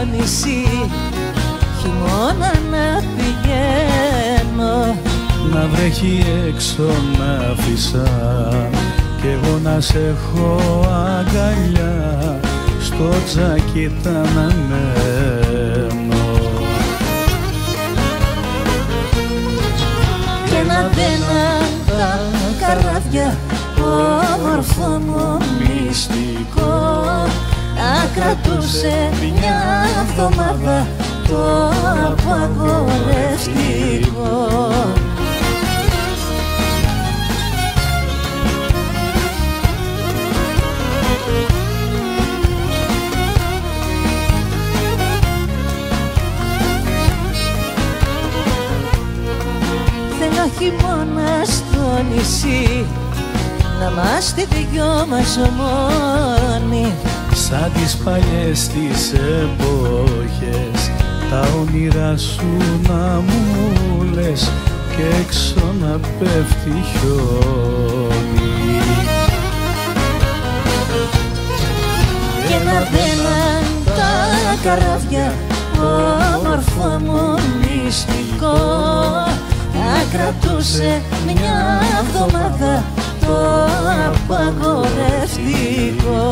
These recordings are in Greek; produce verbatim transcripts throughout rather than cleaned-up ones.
νησί, χειμώνα να πηγαίνω. Να βρέχει έξω να φυσά κι εγώ να σε έχω αγκαλιά, στο τζάκι τα αναμένω. Και να μπαίναν τα καράβια, όμορφο μου μυστικό, να κρατούσε μια εβδομάδα το απαγορευτικό. Θέλω χειμώνα στο νησί, να είμαστε δυο μας μόνοι, σαν τις παλιές τις εποχές, τα όνειρά σου να μου λες και έξω να πέφτει χιόνι. Και να μπαίναν τα καράβια, όμορφο μου μυστικό, να κρατούσε μια εβδομάδα το απαγορευτικό.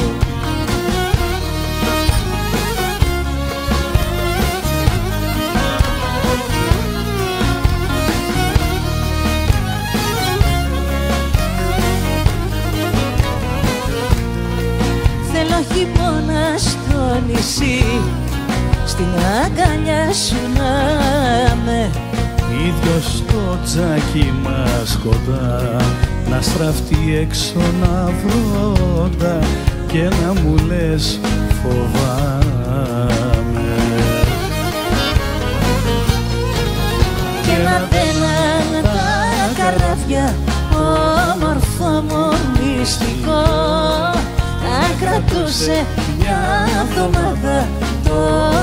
Θέλω χειμώνα στο νησί, στην αγκαλιά σου να με, ίδιος στο τζάκι μας κοντά, να στραφτεί έξω να βρόντα και να μου λες φοβάμαι. Και να μπαίναν τα καράβια, όμορφο μου μυστικό, να κρατούσε μια εβδομάδα το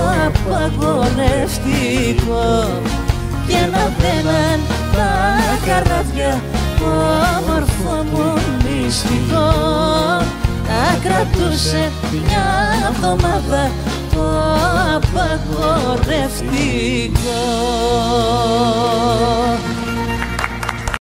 απαγορευτικό. Και να μπαίναν τα καράβια, όμορφο μου μυστικό, να κρατούσε μια εβδομάδα το απαγορευτικό.